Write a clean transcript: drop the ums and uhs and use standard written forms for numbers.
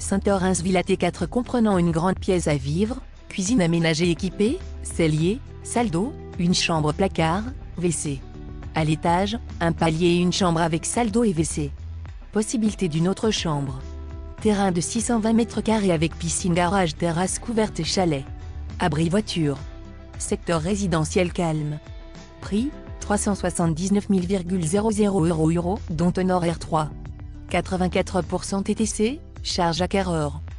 Saint-Orens Villa T4 comprenant une grande pièce à vivre, cuisine aménagée équipée, cellier, salle d'eau, une chambre placard, WC. À l'étage, un palier et une chambre avec salle d'eau et WC. Possibilité d'une autre chambre. Terrain de 620 m² avec piscine, garage, terrasse couverte et chalet. Abri voiture. Secteur résidentiel calme. Prix, 379 000,00 €, dont honoraire 3. 84% TTC, charge acquéreur.